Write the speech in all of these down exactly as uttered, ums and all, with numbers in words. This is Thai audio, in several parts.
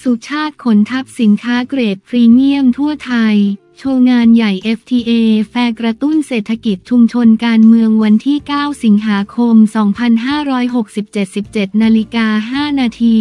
สุชาติขนทัพสินค้าเกรดพรีเมียมทั่วไทยโชว์งานใหญ่ เอฟ ที เอ แฟร์กระตุ้นเศรษฐกิจชุมชนการเมืองวันที่ เก้า สิงหาคม สองพันห้าร้อยหกสิบเจ็ด สิบเจ็ดนาฬิกาห้านาที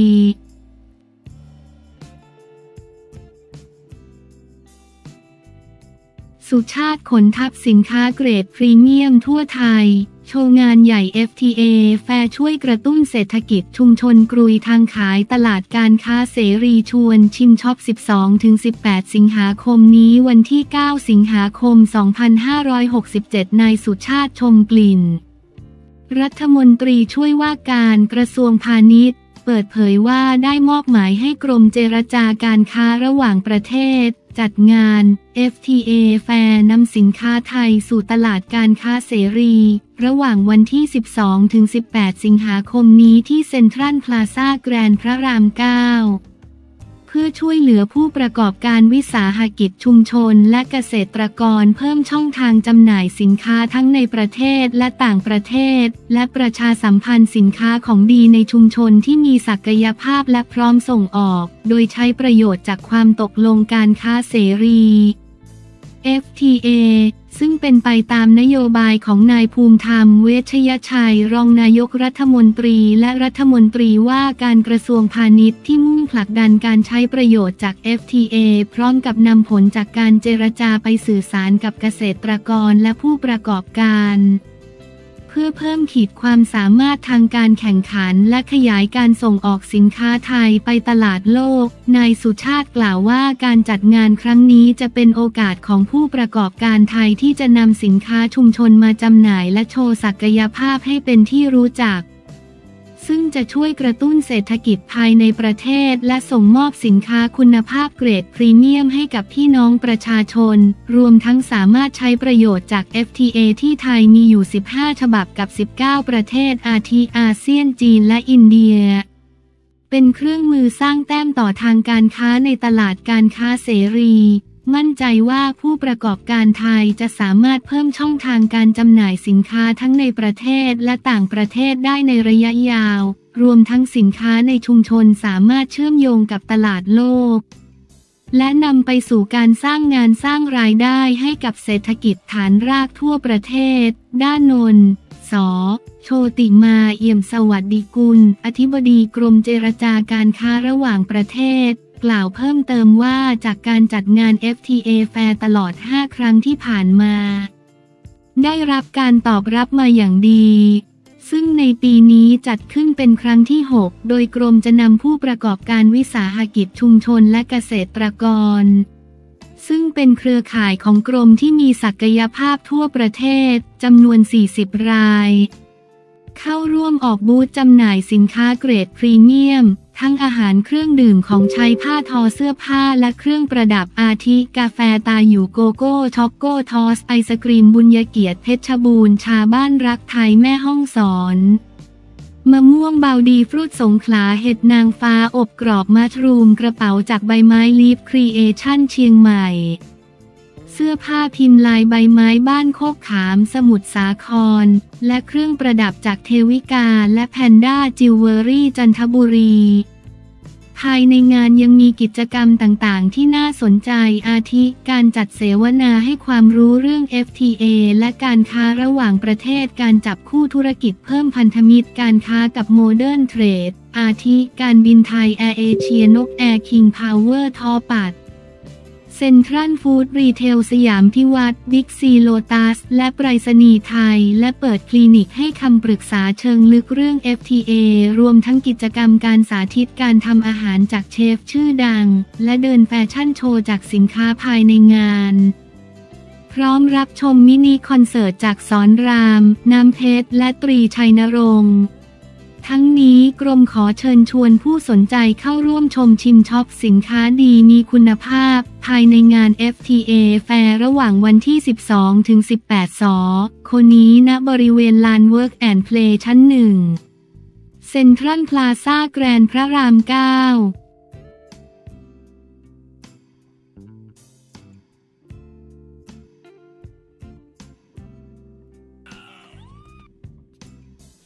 สุชาติขนทัพสินค้าเกรดพรีเมียมทั่วไทยโชว์งานใหญ่ เอฟ ที เอ แฟร์ช่วยกระตุ้นเศรษฐกิจชุมชนกรุยทางขายตลาดการค้าเสรีชวนชิมช็อป สิบสองถึงสิบแปด สิงหาคมนี้วันที่ เก้า สิงหาคม สองพันห้าร้อยหกสิบเจ็ดนายสุชาติชมกลิ่นรัฐมนตรีช่วยว่าการกระทรวงพาณิชย์เปิดเผยว่าได้มอบหมายให้กรมเจรจาการค้าระหว่างประเทศจัดงาน เอฟ ที เอ แฟร์นำสินค้าไทยสู่ตลาดการค้าเสรีระหว่างวันที่ สิบสองถึงสิบแปด สิงหาคมนี้ที่เซ็นทรัลพลาซ่าแกรนด์พระราม เก้า เพื่อช่วยเหลือผู้ประกอบการวิสาหกิจชุมชนและเกษตรกรเพิ่มช่องทางจำหน่ายสินค้าทั้งในประเทศและต่างประเทศและประชาสัมพันธ์สินค้าของดีในชุมชนที่มีศักยภาพและพร้อมส่งออกโดยใช้ประโยชน์จากความตกลงการค้าเสรี เอฟ ที เอ ซึ่งเป็นไปตามนโยบายของนายภูมิธรรมเวชยชัยรองนายกรัฐมนตรีและรัฐมนตรีว่าการกระทรวงพาณิชย์ที่มุ่งผลักดันการใช้ประโยชน์จาก เอฟ ที เอ พร้อมกับนำผลจากการเจรจาไปสื่อสารกับเกษตรกรและผู้ประกอบการเพื่อเพิ่มขีดความสามารถทางการแข่งขันและขยายการส่งออกสินค้าไทยไปตลาดโลกนายสุชาติกล่าวว่าการจัดงานครั้งนี้จะเป็นโอกาสของผู้ประกอบการไทยที่จะนำสินค้าชุมชนมาจำหน่ายและโชว์ศักยภาพให้เป็นที่รู้จักซึ่งจะช่วยกระตุ้นเศรษฐกิจภายในประเทศและส่งมอบสินค้าคุณภาพเกรดพรีเมียมให้กับพี่น้องประชาชนรวมทั้งสามารถใช้ประโยชน์จาก เอฟ ที เอ ที่ไทยมีอยู่สิบห้าฉบับกับสิบเก้าประเทศอาทิอาเซียนจีนและอินเดียเป็นเครื่องมือสร้างแต้มต่อทางการค้าในตลาดการค้าเสรีมั่นใจว่าผู้ประกอบการไทยจะสามารถเพิ่มช่องทางการจำหน่ายสินค้าทั้งในประเทศและต่างประเทศได้ในระยะยาวรวมทั้งสินค้าในชุมชนสามารถเชื่อมโยงกับตลาดโลกและนำไปสู่การสร้างงานสร้างรายได้ให้กับเศรษฐกิจฐานรากทั่วประเทศด้านนนส.โชติมาเอี่ยมสวัสดิกุลอธิบดีกรมเจรจาการค้าระหว่างประเทศกล่าวเพิ่มเติมว่าจากการจัดงาน เอฟ ที เอ แฟร์ตลอดห้าครั้งที่ผ่านมาได้รับการตอบรับมาอย่างดีซึ่งในปีนี้จัดขึ้นเป็นครั้งที่หกโดยกรมจะนำผู้ประกอบการวิสาหกิจชุมชนและเกษตรกรซึ่งเป็นเครือข่ายของกรมที่มีศักยภาพทั่วประเทศจำนวนสี่สิบรายเข้าร่วมออกบูธจำหน่ายสินค้าเกรดพรีเมียมทั้งอาหารเครื่องดื่มของใช้ผ้าทอเสื้อผ้าและเครื่องประดับอาทิกาแฟตาอยู่โกโก้ช็อกโกทอสไอศกรีมบุญเกียรติเพชรบูรณ์ชาบ้านรักไทยแม่ฮ่องสอนมะม่วงเบาดีฟรุตสงขลาเห็ดนางฟ้าอบกรอบมัชรูมกระเป๋าจากใบไม้ลีฟครีเอชั่นเชียงใหม่เสื้อผ้าพิมพ์ลายใบไม้บ้านโคกขามสมุทรสาครและเครื่องประดับจากเทวิกาและแพนด้าจิวเวลรี่จันทบุรีภายในงานยังมีกิจกรรมต่างๆที่น่าสนใจอาทิการจัดเสวนาให้ความรู้เรื่อง เอฟ ที เอ และการค้าระหว่างประเทศการจับคู่ธุรกิจเพิ่มพันธมิตรการค้ากับโมเดิร์นเทรดอาทิการบินไทยแอร์เอเชียนกแอร์คิงพาวเวอร์ทอปัดเซ็นทรัลฟู้ดรีเทลสยามพิวัตรบิ๊กซีโลตัสและไปรษณีย์ไทยและเปิดคลินิกให้คำปรึกษาเชิงลึกเรื่อง เอฟ ที เอ รวมทั้งกิจกรรมการสาธิตการทำอาหารจากเชฟชื่อดังและเดินแฟชั่นโชว์จากสินค้าภายในงานพร้อมรับชมมินิคอนเสิร์ตจากสอนรามน้ำเพชรและตรีชัยนรงค์ทั้งนี้กรมขอเชิญชวนผู้สนใจเข้าร่วมชมชิมช็อปสินค้าดีมีคุณภาพภายในงาน เอฟ ที เอ แฟร์ระหว่างวันที่ สิบสองถึงสิบแปด สคนี้ณบริเวณลาน Work and Play ชั้นหนึ่งเซ็นทรัลพลาซ่าแกรนด์พระราม เก้า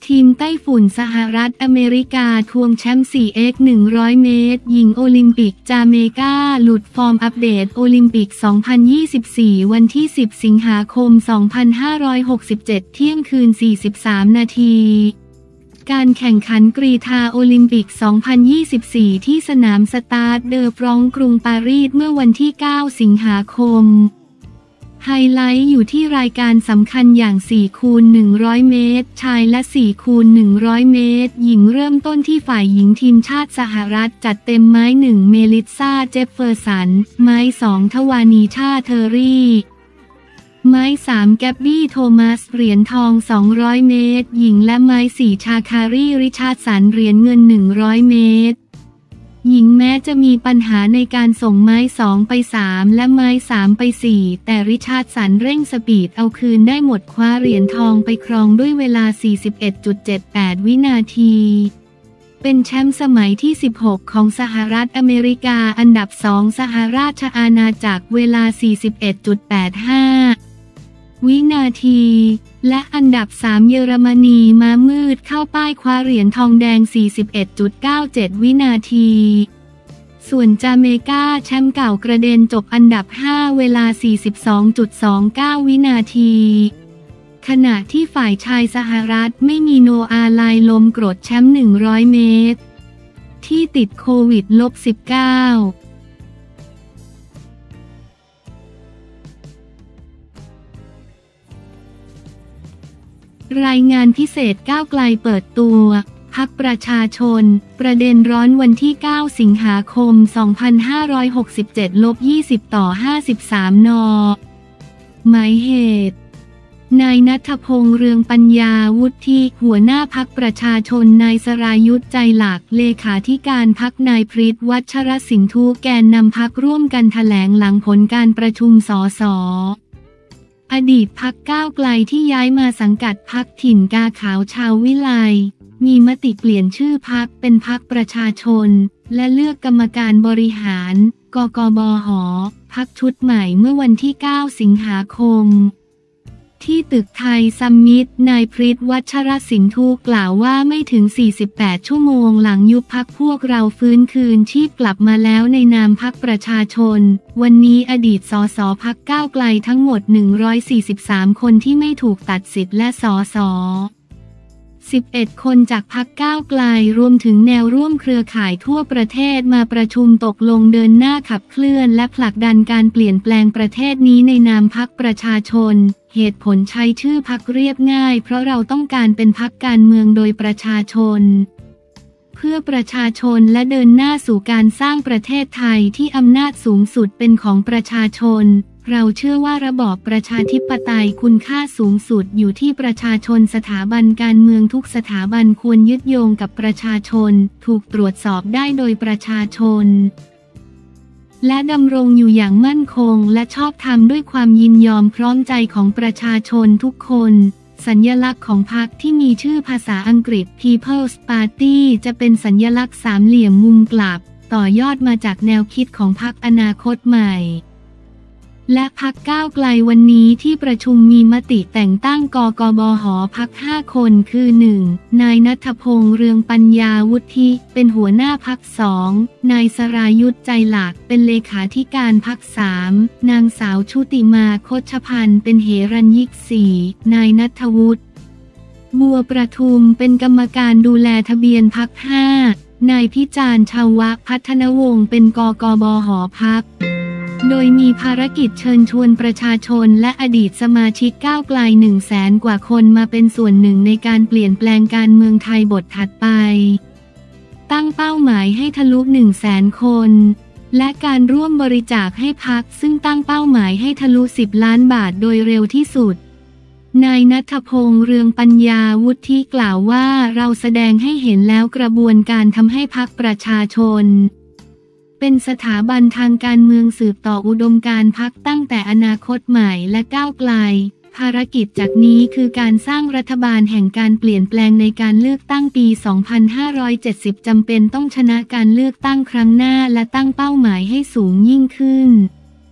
ทีมไต้ฝุ่นสหรัฐอเมริกาทวงแชมป์ โฟร์ เอ็กซ์ หนึ่งร้อยเมตรหญิงโอลิมปิกจาเมกาหลุดฟอร์มอัปเดตโอลิมปิก สองพันยี่สิบสี่ วันที่ สิบ สิงหาคม สองพันห้าร้อยหกสิบเจ็ด เที่ยงคืน สี่สิบสาม นาที การแข่งขันกรีฑาโอลิมปิก สองพันยี่สิบสี่ ที่สนามสตาร์ดเดอฟรองก์กรุงปารีสเมื่อวันที่ เก้า สิงหาคมไฮไลท์อยู่ที่รายการสำคัญอย่าง สี่คูณหนึ่งร้อย เมตรชายและ สี่คูณหนึ่งร้อย เมตรหญิงเริ่มต้นที่ฝ่ายหญิงทีมชาติสหรัฐจัดเต็มไม้หนึ่งเมลิสซาเจฟเฟอร์สันไม้สองทวานีชาเทอรี่ไม้สามแกบบี้โทมัสเหรียญทองสองร้อยเมตรหญิงและไม้สี่ชาคารีริชาร์ดสันเหรียญเงินหนึ่งร้อยเมตรหญิงแม้จะมีปัญหาในการส่งไม้สองไปสามและไม้สามไปสี่แต่ริชาร์ดสันเร่งสปีดเอาคืนได้หมดคว้าเหรียญทองไปครองด้วยเวลา สี่สิบเอ็ดจุดเจ็ดแปด วินาทีเป็นแชมป์สมัยที่ สิบหก ของสหรัฐอเมริกาอันดับสองสหราชอาณาจักรเวลา สี่สิบเอ็ดจุดแปดห้า วินาทีและอันดับสามเยอรมนีม้ามืดเข้าป้ายคว้าเหรียญทองแดง สี่สิบเอ็ดจุดเก้าเจ็ด วินาทีส่วนจาเมกาแชมป์เก่ากระเด็นจบอันดับห้าเวลา สี่สิบสองจุดสองเก้า วินาทีขณะที่ฝ่ายชายสหรัฐไม่มีโนอาห์ ไลลมกรดแชมป์หนึ่งร้อยเมตรที่ติดโควิด สิบเก้ารายงานพิเศษก้าวไกลเปิดตัวพรรคประชาชนประเด็นร้อนวันที่ เก้า สิงหาคม สองพันห้าร้อยหกสิบเจ็ด ยี่สิบ ต่อ ห้าสิบสาม น.หมายเหตุนายณัฐพงษ์เรืองปัญญาวุฒิหัวหน้าพรรคประชาชนนายสรายุทธใจหลักเลขาธิการพรรคนายพฤทธิ์วัชรสินธุแกนนำพรรคร่วมกันแถลงหลังผลการประชุมสสอดีตพรรคก้าวไกลที่ย้ายมาสังกัดพรรคถิ่นกาขาวชาววิไลมีมติเปลี่ยนชื่อพรรคเป็นพรรคประชาชนและเลือกกรรมการบริหารกกบหพรรคชุดใหม่เมื่อวันที่ เก้า สิงหาคมที่ตึกไทยซัมมิตนายพฤทธิ์วัชรสินธุกล่าวว่าไม่ถึง สี่สิบแปด ชั่วโมงหลังยุบพรรคพวกเราฟื้นคืนชีพกลับมาแล้วในนามพรรคประชาชนวันนี้อดีตสสพรรคก้าวไกลทั้งหมดหนึ่งร้อยสี่สิบสามคนที่ไม่ถูกตัดสิทธิ์และสสสิบเอ็ด คนจากพรรคก้าวไกลรวมถึงแนวร่วมเครือข่ายทั่วประเทศมาประชุมตกลงเดินหน้าขับเคลื่อนและผลักดันการเปลี่ยนแปลงประเทศนี้ในนามพรรคประชาชนเหตุผลใช้ชื่อพรรคเรียบง่ายเพราะเราต้องการเป็นพรรคการเมืองโดยประชาชนเพื่อประชาชนและเดินหน้าสู่การสร้างประเทศไทยที่อำนาจสูงสุดเป็นของประชาชนเราเชื่อว่าระบอบประชาธิปไตยคุณค่าสูงสุดอยู่ที่ประชาชนสถาบันการเมืองทุกสถาบันควรยึดโยงกับประชาชนถูกตรวจสอบได้โดยประชาชนและดำรงอยู่อย่างมั่นคงและชอบธรรมด้วยความยินยอมพร้อมใจของประชาชนทุกคนสัญลักษณ์ของพรรคที่มีชื่อภาษาอังกฤษ People's Party จะเป็นสัญลักษณ์สามเหลี่ยมมุมกลับต่อยอดมาจากแนวคิดของพรรคอนาคตใหม่และพรรคก้าวไกลวันนี้ที่ประชุมมีมติแต่งตั้งกกบหพรรคห้าคนคือ หนึ่ง นายณัฐพงษ์เรืองปัญญาวุฒิเป็นหัวหน้าพรรค สอง นายสรายุทธใจหลักเป็นเลขาธิการพรรค สาม นางสาวชุติมาโคชพันธ์เป็นเหรัญยิก สี่ นายณัฐวุฒิบัวประทุมเป็นกรรมการดูแลทะเบียนพรรค ห้านายพิจารณ์ชาวพัฒนวงศ์เป็นกกบหพรรคโดยมีภารกิจเชิญชวนประชาชนและอดีตสมาชิกก้าวไกลหนึ่งแสนกว่าคนมาเป็นส่วนหนึ่งในการเปลี่ยนแปลงการเมืองไทยบทถัดไปตั้งเป้าหมายให้ทะลุหนึ่งแสนคนและการร่วมบริจาคให้พรรคซึ่งตั้งเป้าหมายให้ทะลุสิบล้านบาทโดยเร็วที่สุดนายณัฐพงษ์เรืองปัญญาวุฒิกล่าวว่าเราแสดงให้เห็นแล้วกระบวนการทำให้พรรคประชาชนเป็นสถาบันทางการเมืองสืบต่ออุดมการณ์พรรคตั้งแต่อนาคตใหม่และก้าวไกลภารกิจจากนี้คือการสร้างรัฐบาลแห่งการเปลี่ยนแปลงในการเลือกตั้งปี สองพันห้าร้อยเจ็ดสิบ จำเป็นต้องชนะการเลือกตั้งครั้งหน้าและตั้งเป้าหมายให้สูงยิ่งขึ้น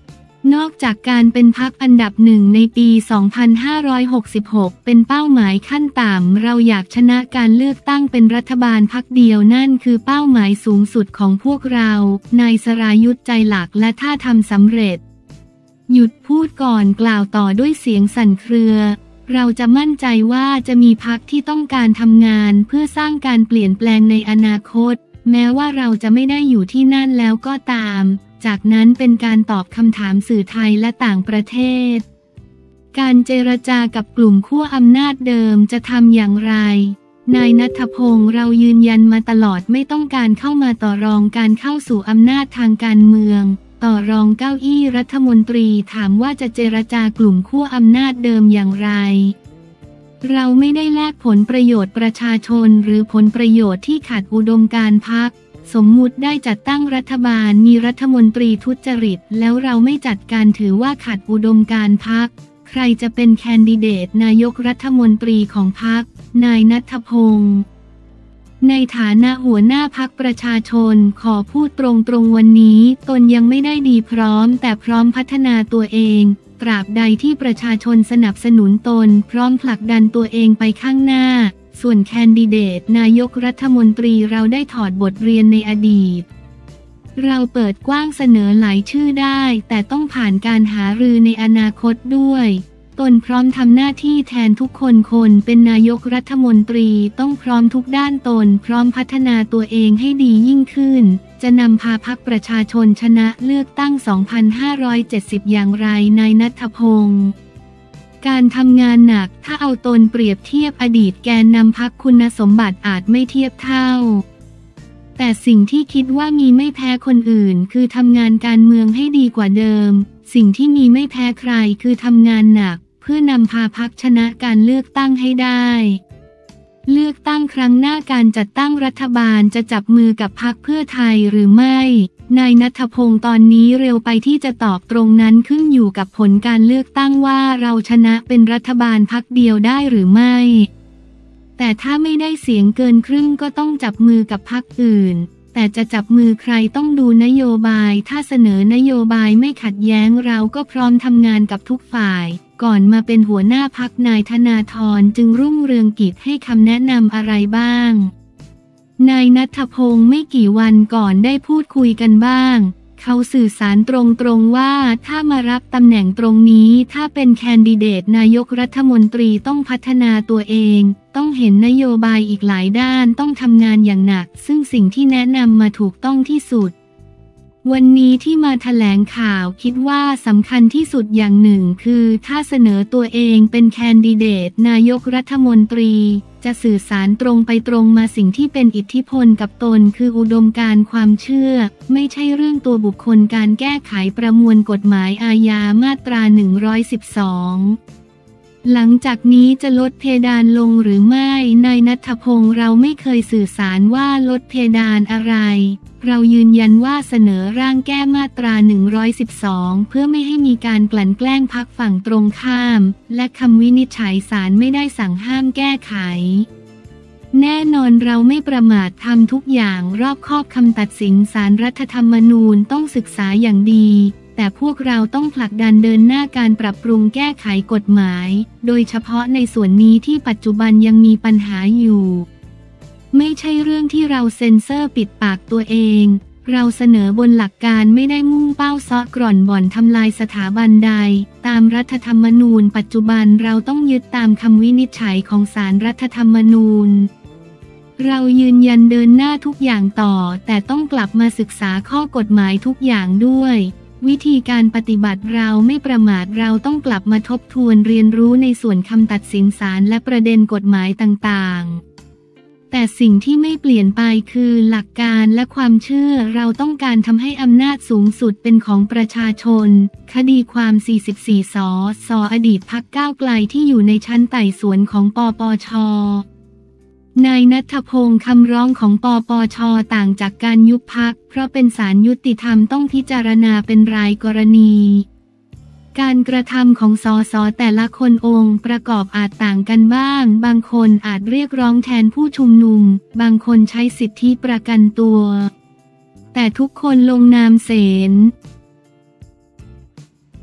นอกจากการเป็นพรรคอันดับหนึ่งในปี สองพันห้าร้อยหกสิบหก เป็นเป้าหมายขั้นต่ำเราอยากชนะการเลือกตั้งเป็นรัฐบาลพรรคเดียวนั่นคือเป้าหมายสูงสุดของพวกเรานายสรายุทธใจหลักและถ้าทำสำเร็จหยุดพูดก่อนกล่าวต่อด้วยเสียงสั่นเครือเราจะมั่นใจว่าจะมีพรรคที่ต้องการทำงานเพื่อสร้างการเปลี่ยนแปลงในอนาคตแม้ว่าเราจะไม่ได้อยู่ที่นั่นแล้วก็ตามจากนั้นเป็นการตอบคำถามสื่อไทยและต่างประเทศการเจรจากับกลุ่มขั้วอำนาจเดิมจะทำอย่างไรนายณัฐพงศ์เรายืนยันมาตลอดไม่ต้องการเข้ามาต่อรองการเข้าสู่อำนาจทางการเมืองต่อรองเก้าอี้รัฐมนตรีถามว่าจะเจรจากลุ่มขั้วอำนาจเดิมอย่างไรเราไม่ได้แลกผลประโยชน์ประชาชนหรือผลประโยชน์ที่ขัดอุดมการณ์พรรคสมมุติได้จัดตั้งรัฐบาลมีรัฐมนตรีทุจริตแล้วเราไม่จัดการถือว่าขัดอุดมการณ์พรรคใครจะเป็นแคนดิเดตนายกรัฐมนตรีของพรรคนายณัฐพงศ์ในฐานะหัวหน้าพรรคประชาชนขอพูดตรงๆวันนี้ตนยังไม่ได้ดีพร้อมแต่พร้อมพัฒนาตัวเองตราบใดที่ประชาชนสนับสนุนตนพร้อมผลักดันตัวเองไปข้างหน้าส่วนแคนดิเดตนายกรัฐมนตรีเราได้ถอดบทเรียนในอดีตเราเปิดกว้างเสนอหลายชื่อได้แต่ต้องผ่านการหารือในอนาคตด้วยตนพร้อมทำหน้าที่แทนทุกคนคนเป็นนายกรัฐมนตรีต้องพร้อมทุกด้านตนพร้อมพัฒนาตัวเองให้ดียิ่งขึ้นจะนำพาพรรคประชาชนชนะเลือกตั้ง สองพันห้าร้อยเจ็ดสิบ อย่างไรนายณัฐพงศ์การทำงานหนักถ้าเอาตนเปรียบเทียบอดีตแกนนำพรรคคุณสมบัติอาจไม่เทียบเท่าแต่สิ่งที่คิดว่ามีไม่แพ้คนอื่นคือทำงานการเมืองให้ดีกว่าเดิมสิ่งที่มีไม่แพ้ใครคือทำงานหนักเพื่อนำพาพรรคชนะการเลือกตั้งให้ได้เลือกตั้งครั้งหน้าการจัดตั้งรัฐบาลจะจับมือกับพรรคเพื่อไทยหรือไม่นายณัฐพงศ์ตอนนี้เร็วไปที่จะตอบตรงนั้นขึ้นอยู่กับผลการเลือกตั้งว่าเราชนะเป็นรัฐบาลพรรคเดียวได้หรือไม่แต่ถ้าไม่ได้เสียงเกินครึ่งก็ต้องจับมือกับพรรคอื่นแต่จะจับมือใครต้องดูนโยบายถ้าเสนอนโยบายไม่ขัดแย้งเราก็พร้อมทำงานกับทุกฝ่ายก่อนมาเป็นหัวหน้าพรรคนายธนาธรจึงรุ่งเรืองกิจให้คำแนะนำอะไรบ้างนายณัฐพงศ์ไม่กี่วันก่อนได้พูดคุยกันบ้างเขาสื่อสารตรงๆว่าถ้ามารับตำแหน่งตรงนี้ถ้าเป็นแคนดิเดตนายกรัฐมนตรีต้องพัฒนาตัวเองต้องเห็นนโยบายอีกหลายด้านต้องทำงานอย่างหนักซึ่งสิ่งที่แนะนำมาถูกต้องที่สุดวันนี้ที่มาแถลงข่าวคิดว่าสำคัญที่สุดอย่างหนึ่งคือถ้าเสนอตัวเองเป็นแคนดิเดตนายกรัฐมนตรีจะสื่อสารตรงไปตรงมาสิ่งที่เป็นอิทธิพลกับตนคืออุดมการณ์ความเชื่อไม่ใช่เรื่องตัวบุคคลการแก้ไขประมวลกฎหมายอาญามาตราหนึ่งร้อยสิบสองหลังจากนี้จะลดเพดานลงหรือไม่นายณัฐพงศ์เราไม่เคยสื่อสารว่าลดเพดานอะไรเรายืนยันว่าเสนอร่างแก้มาตราหนึ่งร้อยสิบสองเพื่อไม่ให้มีการกลั่นแกล้งพรรคฝั่งตรงข้ามและคำวินิจฉัยศาลไม่ได้สั่งห้ามแก้ไขแน่นอนเราไม่ประมาททำทุกอย่างรอบคอบคำตัดสินศาลรัฐธรรมนูญต้องศึกษาอย่างดีแต่พวกเราต้องผลักดันเดินหน้าการปรับปรุงแก้ไขกฎหมายโดยเฉพาะในส่วนนี้ที่ปัจจุบันยังมีปัญหาอยู่ไม่ใช่เรื่องที่เราเซ็นเซอร์ปิดปากตัวเองเราเสนอบนหลักการไม่ได้มุ่งเป้าซ้อกร่อนบ่อนทำลายสถาบันใดตามรัฐธรรมนูญปัจจุบันเราต้องยึดตามคำวินิจฉัยของศาลรัฐธรรมนูญเรายืนยันเดินหน้าทุกอย่างต่อแต่ต้องกลับมาศึกษาข้อกฎหมายทุกอย่างด้วยวิธีการปฏิบัติเราไม่ประมาทเราต้องกลับมาทบทวนเรียนรู้ในส่วนคำตัดสินศาลและประเด็นกฎหมายต่างๆแต่สิ่งที่ไม่เปลี่ยนไปคือหลักการและความเชื่อเราต้องการทำให้อำนาจสูงสุดเป็นของประชาชนคดีความ สี่สิบสี่ สสอดีตพรรคก้าวไกลที่อยู่ในชั้นไต่สวนของปปช.นายณัฐพงศ์คำร้องของปปช.ต่างจากการยุบพรรคเพราะเป็นศาลยุติธรรมต้องพิจารณาเป็นรายกรณีการกระทำของสสแต่ละคนองค์ประกอบอาจต่างกันบ้างบางคนอาจเรียกร้องแทนผู้ชุมนุมบางคนใช้สิทธิประกันตัวแต่ทุกคนลงนามเสน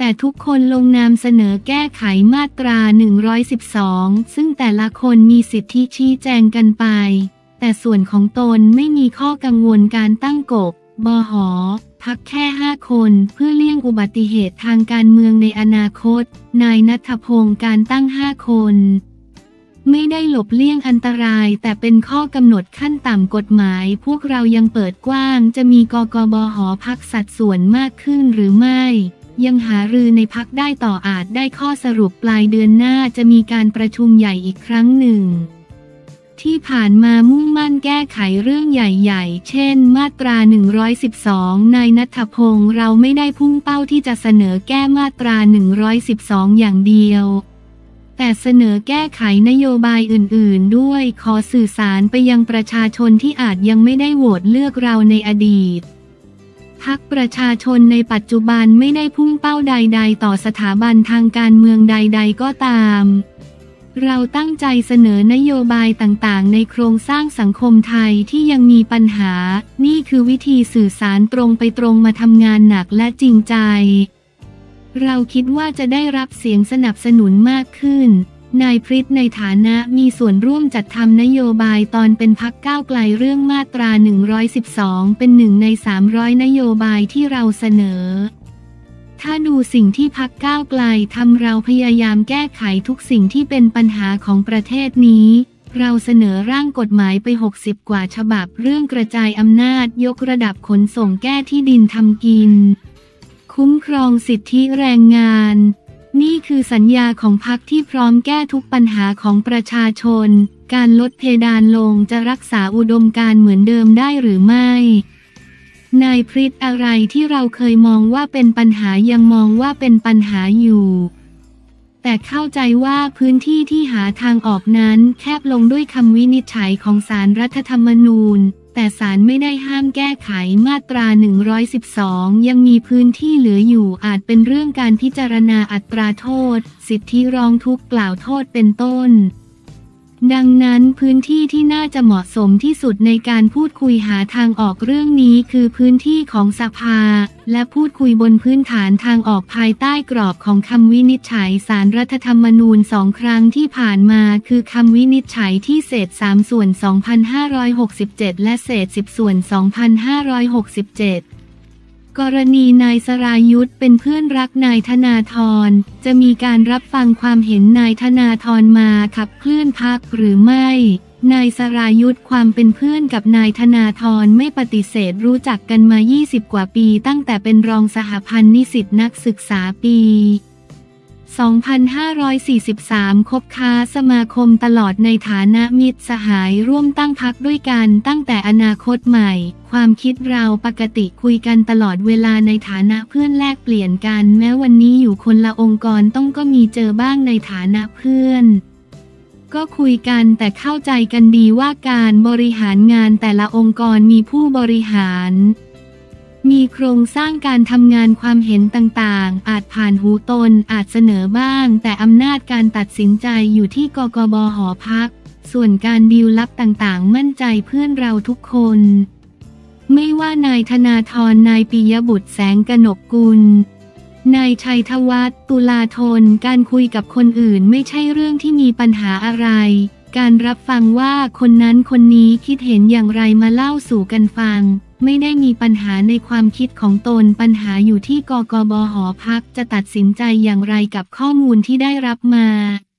ทุกคนลงนามเสนอแก้ไขมาตราหนึ่งร้อยสิบสองซึ่งแต่ละคนมีสิทธิชี้แจงกันไปแต่ส่วนของตนไม่มีข้อกังวลการตั้งกบ ห.พักแค่ห้าคนเพื่อเลี่ยงอุบัติเหตุทางการเมืองในอนาคตนายณัฐพงศ์การตั้งห้าคนไม่ได้หลบเลี่ยงอันตรายแต่เป็นข้อกำหนดขั้นต่ำกฎหมายพวกเรายังเปิดกว้างจะมีกกบห.พักสัดส่วนมากขึ้นหรือไม่ยังหารือในพักได้ต่ออาจได้ข้อสรุปปลายเดือนหน้าจะมีการประชุมใหญ่อีกครั้งหนึ่งที่ผ่านมามุ่งมั่นแก้ไขเรื่องใหญ่ๆเช่นมาตราหนึ่งร้อยสิบสองนายณัฐพงศ์เราไม่ได้พุ่งเป้าที่จะเสนอแก้มาตราหนึ่งร้อยสิบสองอย่างเดียวแต่เสนอแก้ไขนโยบายอื่นๆด้วยขอสื่อสารไปยังประชาชนที่อาจยังไม่ได้โหวตเลือกเราในอดีตพรรคประชาชนในปัจจุบันไม่ได้พุ่งเป้าใดๆต่อสถาบันทางการเมืองใดๆก็ตามเราตั้งใจเสนอนโยบายต่างๆในโครงสร้างสังคมไทยที่ยังมีปัญหานี่คือวิธีสื่อสารตรงไปตรงมาทำงานหนักและจริงใจเราคิดว่าจะได้รับเสียงสนับสนุนมากขึ้นนายพฤทธิ์ในฐานะมีส่วนร่วมจัดทำนโยบายตอนเป็นพรรคก้าวไกลเรื่องมาตราหนึ่งร้อยสิบสองเป็นหนึ่งในสามร้อยนโยบายที่เราเสนอถ้าดูสิ่งที่พรรคก้าวไกลทำเราพยายามแก้ไขทุกสิ่งที่เป็นปัญหาของประเทศนี้เราเสนอร่างกฎหมายไปหกสิบกว่าฉบับเรื่องกระจายอำนาจยกระดับขนส่งแก้ที่ดินทำกินคุ้มครองสิทธิแรงงานนี่คือสัญญาของพรรคที่พร้อมแก้ทุกปัญหาของประชาชนการลดเพดานลงจะรักษาอุดมการณ์เหมือนเดิมได้หรือไม่นายพฤทธิ์อะไรที่เราเคยมองว่าเป็นปัญหายังมองว่าเป็นปัญหาอยู่แต่เข้าใจว่าพื้นที่ที่หาทางออกนั้นแคบลงด้วยคำวินิจฉัยของศาลรัฐธรรมนูญแต่ศาลไม่ได้ห้ามแก้ไขมาตราหนึ่งร้อยสิบสองยังมีพื้นที่เหลืออยู่อาจเป็นเรื่องการพิจารณาอัตราโทษสิทธิร้องทุกข์กล่าวโทษเป็นต้นดังนั้นพื้นที่ที่น่าจะเหมาะสมที่สุดในการพูดคุยหาทางออกเรื่องนี้คือพื้นที่ของสภาและพูดคุยบนพื้นฐานทางออกภายใต้กรอบของคำวินิจฉัยศาลรัฐธรรมนูญสองครั้งที่ผ่านมาคือคำวินิจฉัยที่เศษสามส่วนสองพันห้าร้อยหกสิบเจ็ดและเศษสิบส่วนสองพันห้าร้อยหกสิบเจ็ดกรณีนายสรายุทธเป็นเพื่อนรักนายธนาธรจะมีการรับฟังความเห็นนายธนาธรมาขับเคลื่อนพรรคหรือไม่นายสรายุทธความเป็นเพื่อนกับนายธนาธรไม่ปฏิเสธรู้จักกันมายี่สิบกว่าปีตั้งแต่เป็นรองสหพันธ์นิสิตนักศึกษาปีสองพันห้าร้อยสี่สิบสามคบค้าสมาคมตลอดในฐานะมิตรสหายร่วมตั้งพรรคด้วยกันตั้งแต่อนาคตใหม่ความคิดเราปกติคุยกันตลอดเวลาในฐานะเพื่อนแลกเปลี่ยนกันแม้วันนี้อยู่คนละองค์กรต้องก็มีเจอบ้างในฐานะเพื่อนก็คุยกันแต่เข้าใจกันดีว่าการบริหารงานแต่ละองค์กรมีผู้บริหารมีโครงสร้างการทำงานความเห็นต่างๆอาจผ่านหูตนอาจเสนอบ้างแต่อำนาจการตัดสินใจอยู่ที่กกบห.พักส่วนการดีลลับต่างๆมั่นใจเพื่อนเราทุกคนไม่ว่านายธนาธรนายปิยบุตรแสงกนกกุลนายชัยธวัฒน์ตุลาธนการคุยกับคนอื่นไม่ใช่เรื่องที่มีปัญหาอะไรการรับฟังว่าคนนั้นคนนี้คิดเห็นอย่างไรมาเล่าสู่กันฟังไม่ได้มีปัญหาในความคิดของตนปัญหาอยู่ที่กกบห.พักจะตัดสินใจอย่างไรกับข้อมูลที่ได้รับมา